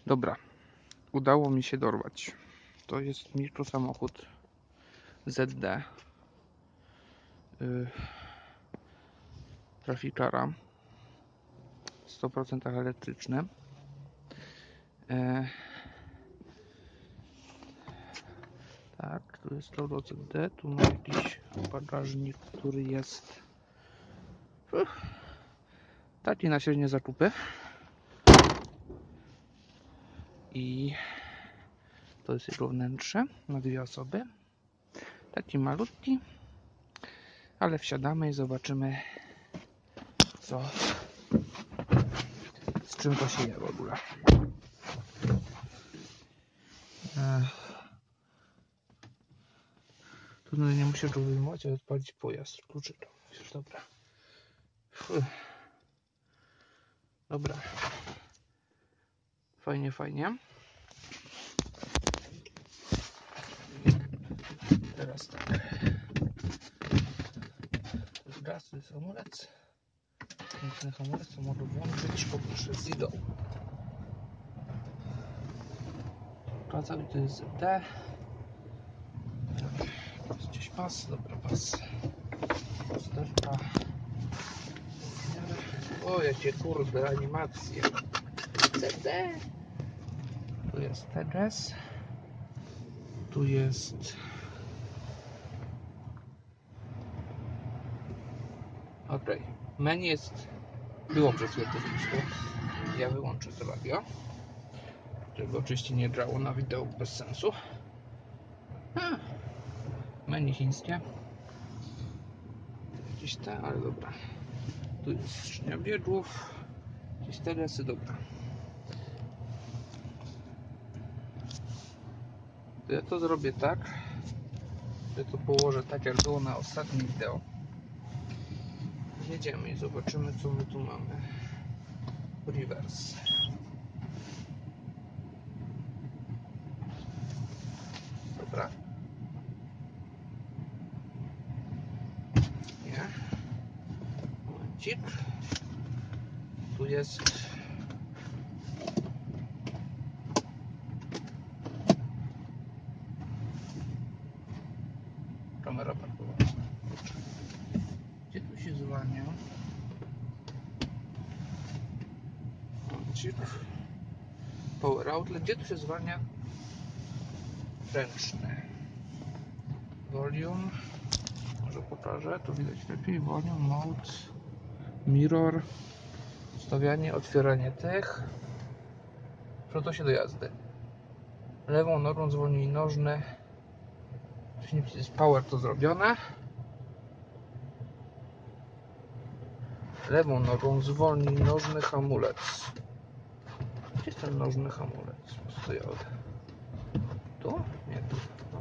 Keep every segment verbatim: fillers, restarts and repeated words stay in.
Dobra, udało mi się dorwać. To jest mikrosamochód Z D yy, Trafikara sto procent elektryczny. Yy, tak, tu jest to Z D, tu ma jakiś bagażnik, który jest yy, taki na średnie zakupy. I to jest jego wnętrze na dwie osoby. Taki malutki, ale wsiadamy i zobaczymy, co, z czym to się je w ogóle. Tu nie muszę go wyjmować, ale odpalić pojazd. Kluczyk. Dobra. Fuh. Dobra. Fajnie, fajnie. Teraz tak. To jest gaz, to jest hamulec. Ten hamulec to mogę włączyć poprzez zido. Kazał, to jest Z D. Jest gdzieś pas, dobra, pas. Sterka. O, jakie kurde animacje. Z D. Tu jest T G S. Tu jest... Ok. Menu jest... Było przez chwilę to. Ja wyłączę to radio, żeby oczywiście nie grało na wideo bez sensu. Hmm. Menu chińskie. Gdzieś te, ale dobra. Tu jest skrzynia biegów. Gdzieś te resy, dobra. To ja to zrobię tak, że to położę tak, jak było na ostatnim wideo. Jedziemy i zobaczymy, co my tu mamy. Reverse. Dobra. Nie. Momencik. Tu jest... kamera parkowa. Gdzie tu się zwalnia? Momencik. Power outlet. Gdzie tu się zwalnia? Ręczny. Volume. Może pokażę. Tu widać lepiej. Volume, mode, mirror. Ustawianie, otwieranie tych. Przygotuj się do jazdy. Lewą nogą zwolnij nożny. Jest power, to zrobione. Lewą nogą zwolnij nożny hamulec. Gdzie jest ten nożny hamulec? Stojowy. Tu? Nie, tu.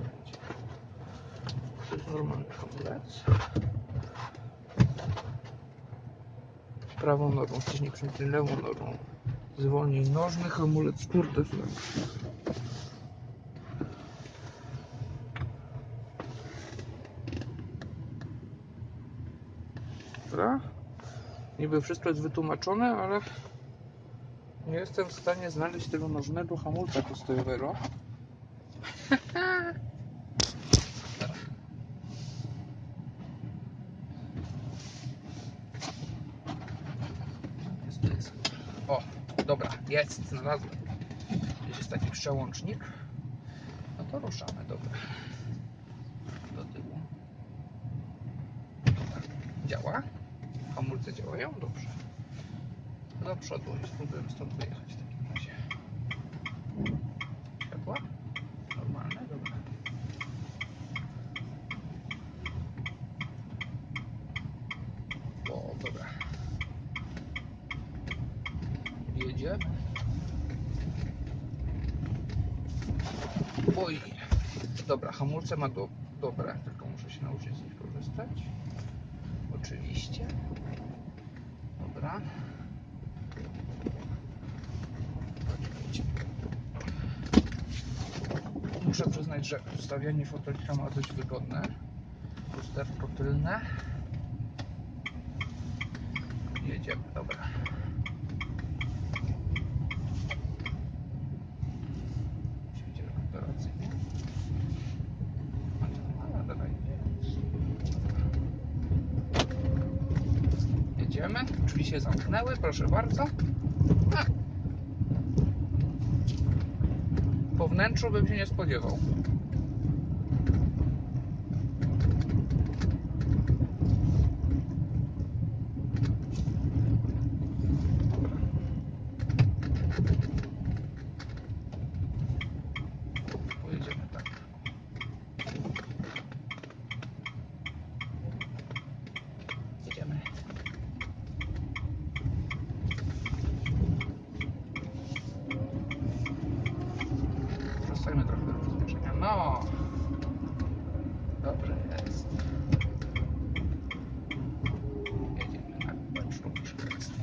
To jest normalny hamulec. Prawą nogą wciśnij przycisk, lewą nogą zwolnij nożny hamulec. Kurde, dobra. Niby wszystko jest wytłumaczone, ale nie jestem w stanie znaleźć tego nożnego hamulca postojowego. Jest, jest. O, dobra, jest, znalazłem. Jest taki przełącznik. No to ruszamy, dobra. Do tyłu. Dobra. Działa? Hamulce działają? Dobrze. Do przodu i spróbujemy stąd wyjechać w takim razie. Światła? Normalne? Dobra. O, dobra. Jedzie. Oj. Dobra, hamulce ma do... dobre, tylko muszę się nauczyć z nich korzystać. Oczywiście. Dobra. Muszę przyznać, że ustawianie fotelika ma dość wygodne. Lusterko tylne. Jedziemy, dobra. drzwi się zamknęły, proszę bardzo. A. Po wnętrzu bym się nie spodziewał. Pojedziemy tak. Jedziemy. Przestańmy trochę do przyspieszenia. No! Dobrze jest. Jedziemy na Kubeczną Krzyżactwa.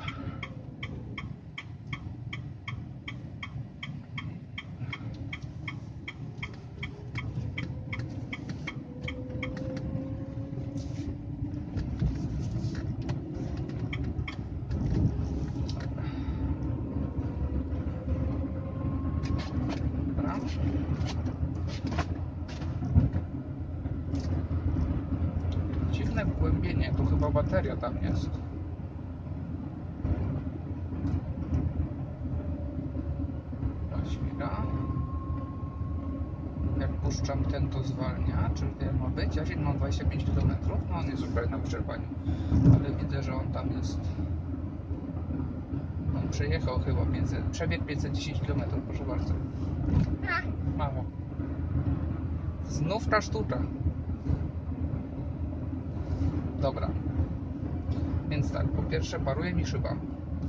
Dobra. Dziwne wgłębienie, to chyba bateria tam jest. Świra. Jak puszczam ten, to zwalnia, czyli ile ma być? Ja się mam dwadzieścia pięć kilometrów, no on jest już prawie na wyczerpaniu, ale widzę, że on tam jest. On przejechał chyba pięćset, przebieg pięćset dziesięć kilometrów, proszę bardzo. Mało. Znów ta sztuka. Dobra. Więc tak, po pierwsze paruje mi szyba.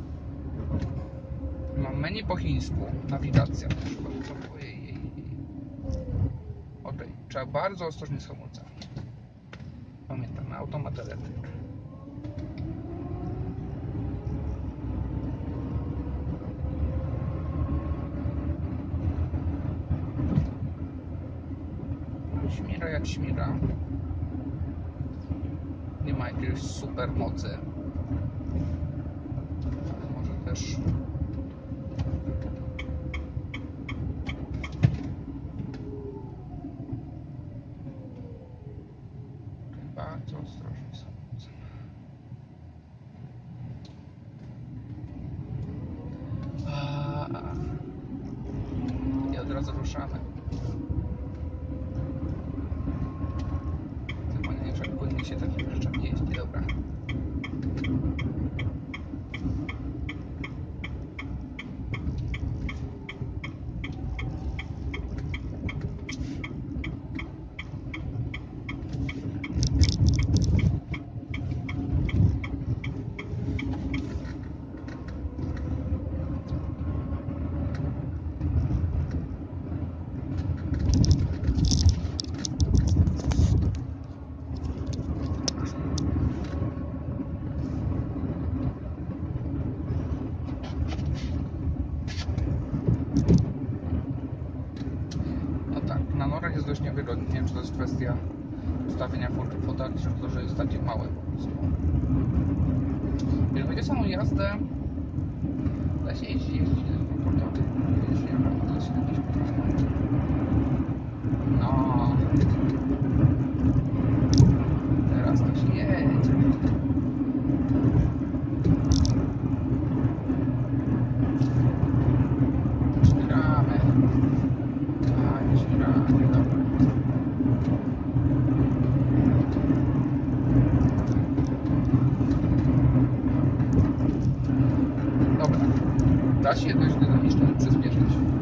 Mam menu po chińsku, nawigacja. Ojej. Okej, trzeba bardzo ostrożnie z hamulcami. Pamiętam, na automat elektryk. Śmira jak śmira. Nie ma jakiejś super mocy. Ale może też... Bardzo ostrożnie z hamulcem. I od razu ruszamy. Zapomniałem, jak płynnie się takim rzeczom jeździ. Dobra. Na norach jest dość niewygodnie. Nie wiem, czy to jest kwestia ustawienia foteli, czy to, że jest takie małe po prostu. Jeżeli chodzi o samą jazdę, da się jeździć, jeździć komfortowo. No. Teraz to się jedzie. Śmigamy. Tak, śmigamy. Dobra. Dobra. Da się dość dynamicznie przyspieszyć.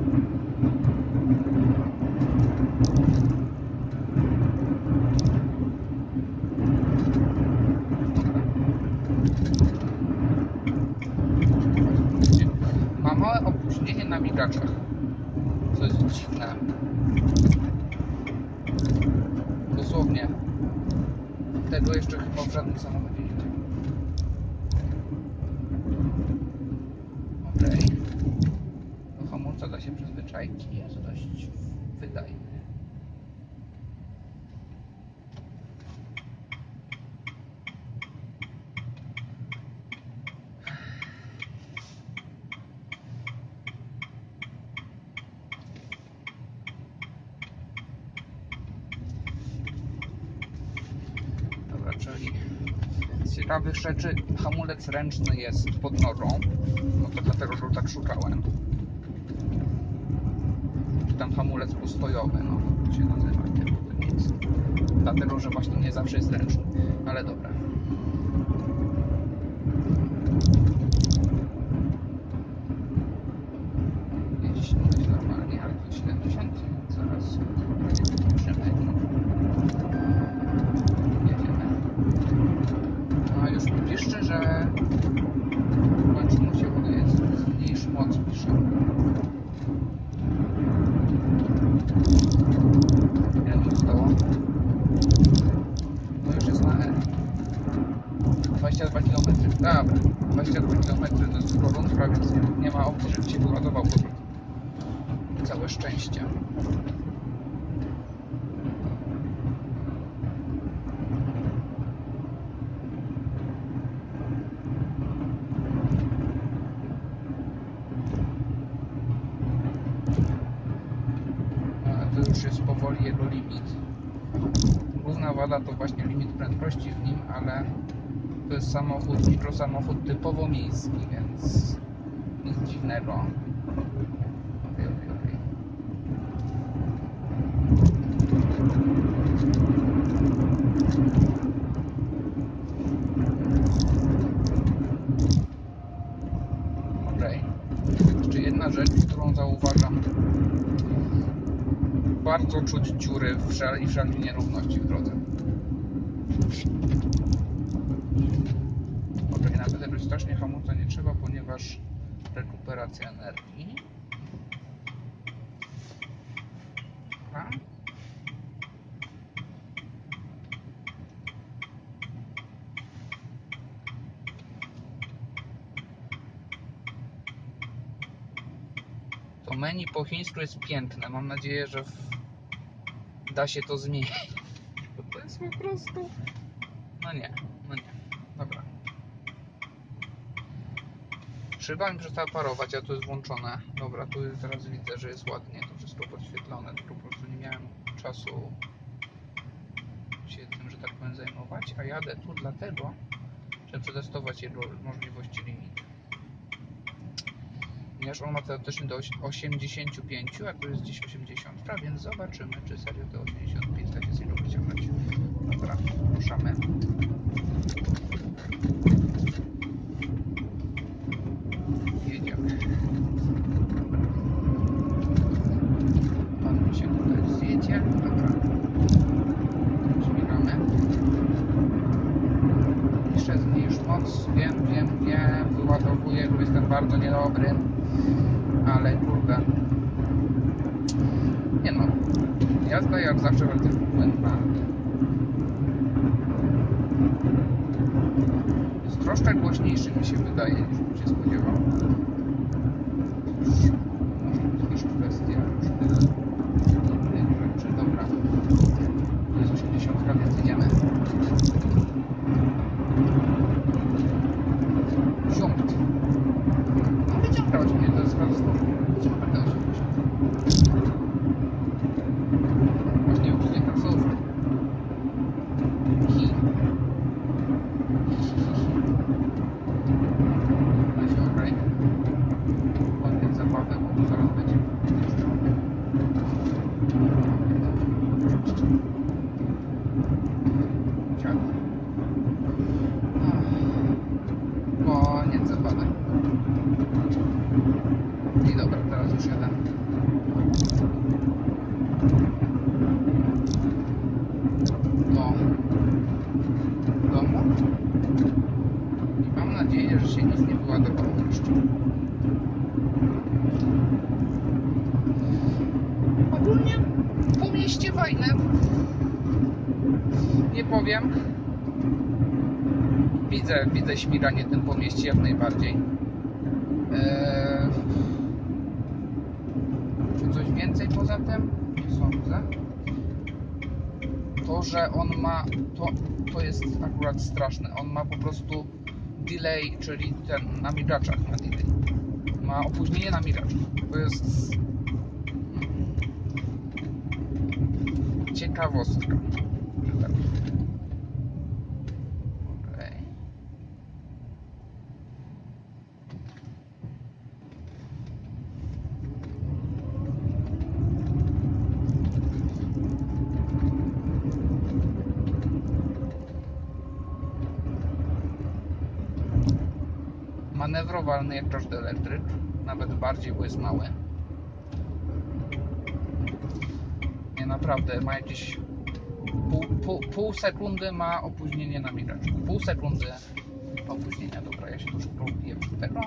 Ma małe opóźnienie na migaczach, co jest dziwne. Dosłownie. Tego jeszcze chyba w żadnym samochodzie nie ma. Okej. Do hamulca da się przyzwyczaić i jest dość wydajny. Czyli się ciekawych rzeczy. Hamulec ręczny jest pod nożą. No to dlatego, że tak szukałem. Czy tam hamulec postojowy, no to się nazywa. To nic. Dlatego, że właśnie nie zawsze jest ręczny. Ale dobra. Jeździć normalnie, ale to siedemdziesiąt. Zaraz zobaczymy. Jedziemy. No już mi piszczy, że w końcu mu się ładuje. Zmniejsz moc, pisze. Ile mi zostało? No już jest na E. dwadzieścia dwa kilometry. Dobra, dwadzieścia dwa kilometry to jest gorączka, więc nie, nie ma opcji, żeby się wyładował powrót. Całe szczęście. To już jest powoli jego limit. Główna wada to właśnie limit prędkości w nim, ale to jest samochód, mikrosamochód typowo miejski, więc nic dziwnego. Okay, okay, okay. Okej. Jeszcze jedna rzecz, którą zauważam. Bardzo czuć dziury w żal i wszelkie nierówności w drodze. Okej, nawet jakoś strasznie hamulca nie trzeba, ponieważ rekuperacja energii. A? To menu po chińsku jest piękne. Mam nadzieję, że w... da się to zmienić. Bo to jest po prostu... No nie, no nie. Dobra. Szyba mi przestała parować, a tu jest włączone. Dobra, tu jest, teraz widzę, że jest ładnie to wszystko podświetlone, tylko po prostu nie miałem czasu się tym, że tak powiem, zajmować, a jadę tu dlatego, żeby przetestować jego możliwości limitu. Ponieważ on ma teoretycznie do osiemdziesięciu pięciu, a tu jest gdzieś osiemdziesiąt, więc zobaczymy, czy serio te osiemdziesiąt pięć da się z niego wyciągnąć. Dobra, ruszamy. Jedziemy. Pan mi się tutaj zjedzie. Dobra. Śmigamy. Jeszcze zmniejsz moc. Wiem, wiem, wiem. Wyładowuję, bo jestem bardzo niedobry. Ale kurde. Nie no. Jazda jak zawsze będzie błędna. Jest troszkę głośniejszy, mi się wydaje, niż bym się spodziewał. Może być też kwestia już tyle innych rzeczy. Dobra. To jest osiemdziesiąt, więc idziemy. Ziąbt. No wyciągałeś mnie, to jest bardzo słabo. Wyciągam te osiemdziesiąt. Właśnie uczynię taksówkę. Hi. Okej. Koniec zabawy, bo tu zaraz będzie. Dziad. Koniec zabawy. I dobra, teraz już jadę. Do domu. I mam nadzieję, że się nic nie wyładowało jeszcze. Ogólnie po mieście fajne. Nie powiem. Widzę, widzę śmiganie tym po mieście jak najbardziej. Eee... Czy coś więcej poza tym? Nie sądzę. To, że on ma... To, to jest akurat straszne. On ma po prostu delay, czyli ten na migaczach ma delay. Ma opóźnienie na migaczach. To jest... ciekawostka. Okej. manewrowalny jak każdy elektryk, nawet bardziej, bo jest mały. Nie, naprawdę, ma jakieś pół, pół, pół sekundy ma opóźnienie na miraczku. Pół sekundy opóźnienia. Dobra, ja się tu szybko wbiję przed tego.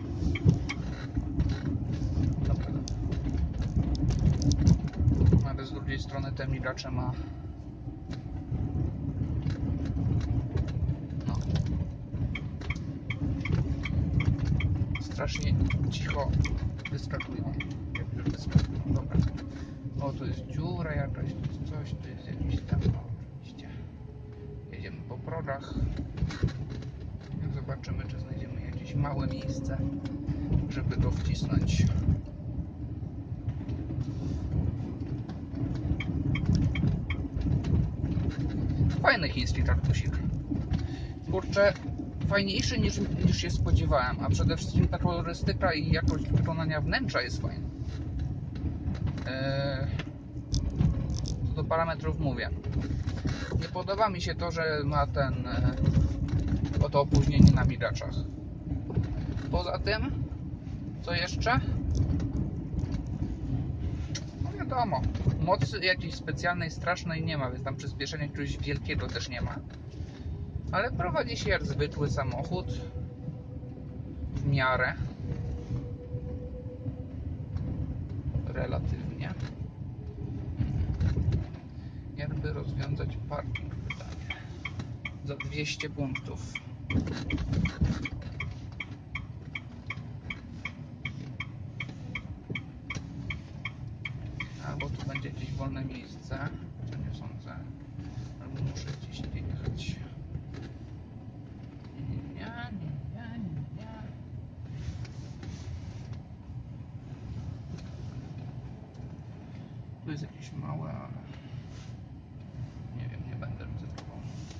Dobra, dobra. Ale z drugiej strony te miracze ma... No. Strasznie cicho wyskakują. Jak już wyskakują. Dobra. O, tu jest dziura jakaś, tu jest coś, tu jest jakiś tam, no, oczywiście. Jedziemy po progach. Zobaczymy, czy znajdziemy jakieś małe miejsce, żeby go wcisnąć. Fajny chiński kaktusik. Kurczę, fajniejszy niż, niż się spodziewałem, a przede wszystkim ta kolorystyka i jakość wykonania wnętrza jest fajna. Eee, co do parametrów mówię. Nie podoba mi się to, że ma ten e, oto opóźnienie na miraczach. Poza tym, co jeszcze? No wiadomo, mocy jakiejś specjalnej, strasznej nie ma, więc tam przyspieszenia jakiegoś wielkiego też nie ma. Ale prowadzi się jak zwykły samochód. W miarę. Relatywnie. Jakby rozwiązać parking, pytanie. Za dwieście punktów. Albo tu będzie jakieś wolne miejsce. Co nie sądzę. Albo muszę gdzieś nie jechać. Nie, nie, nie, nie, nie. Tu jest jakieś małe, ale nie wiem, nie będę ryzykował.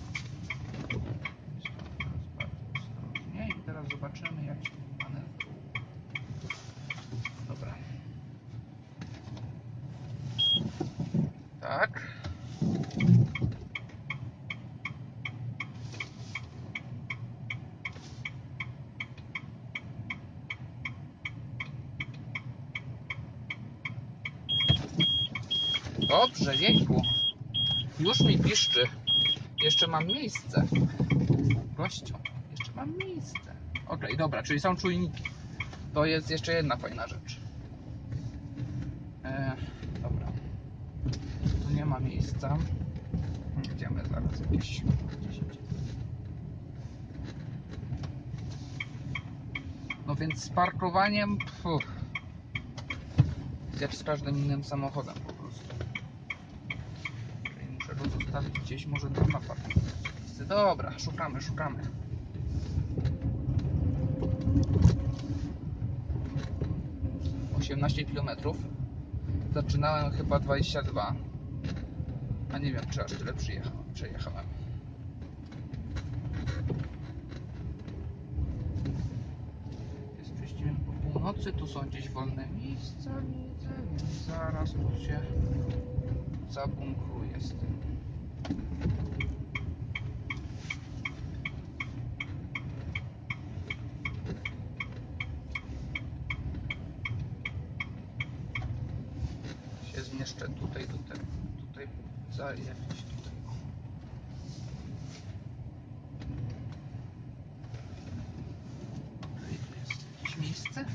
Jest to teraz bardzo ostrożnie i teraz zobaczymy, jak się manewruje. Dobra. Tak. Dobrze, jejku. Już mi piszczy. Jeszcze mam miejsce. Gościu, jeszcze mam miejsce. Okej, okay, dobra, czyli są czujniki. To jest jeszcze jedna fajna rzecz. E, dobra. Tu nie ma miejsca. Idziemy zaraz jakieś dziesięć. No więc z parkowaniem puf, jak z każdym innym samochodem po prostu. Czyli muszę go zostawić gdzieś, może tam na parkingu. Dobra, szukamy, szukamy. osiemnaście kilometrów. Zaczynałem chyba dwadzieścia dwa. A nie wiem, czy aż tyle przejechałem. Jest przejściem po północy, tu są gdzieś wolne miejsca, widzę, więc zaraz tu się zabunkruję z tym. Się zmieszczę tutaj, tutaj, tutaj, za jakieś tutaj. Okej, tu jest jakieś miejsce.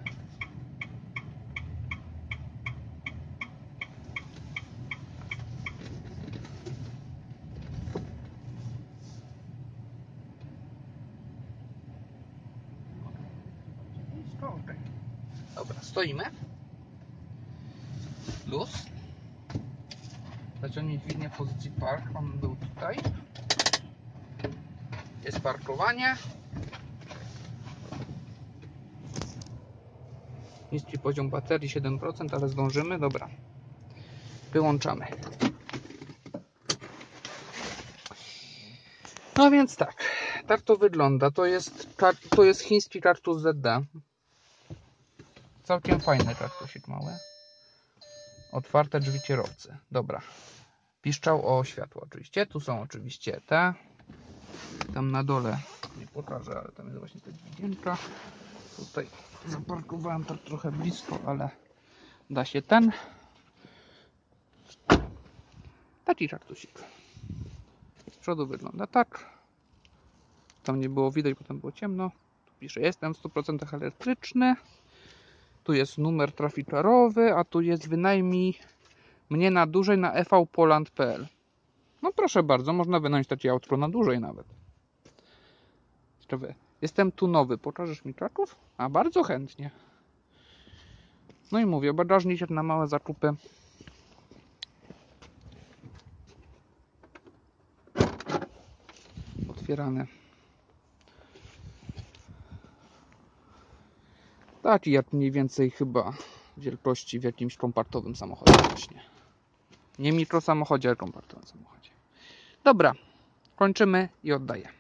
Okay. Dobra, stoimy. Luz. Zaciągnij dźwignię w pozycji park. On był tutaj. Jest parkowanie. Niski poziom baterii siedem procent, ale zdążymy. Dobra. Wyłączamy. No więc tak. Tak to wygląda. To jest, to jest chiński kaktus Z D. Całkiem fajny kaktusik mały. Otwarte drzwi kierowcy. Dobra. Piszczał o światło oczywiście. Tu są oczywiście te. Tam na dole nie pokażę, ale tam jest właśnie ta dźwigienka. Tutaj zaparkowałem tak trochę blisko, ale da się ten. Taki kaktusik. Z przodu wygląda tak. Tam nie było widać, bo tam było ciemno. Tu pisze, jestem w stu procentach elektryczny. Tu jest numer trafikarowy, a tu jest wynajmij mnie na dłużej na e v poland kropka p l. No proszę bardzo, można wynająć takie autko na dłużej nawet. Jestem tu nowy, pokażesz mi Kraków? A bardzo chętnie. No i mówię, bagażnik na małe zakupy. Otwierany. Taki jak mniej więcej chyba wielkości w jakimś kompaktowym samochodzie właśnie. Nie mikrosamochodzie, ale kompaktowym samochodzie. Dobra, kończymy i oddaję.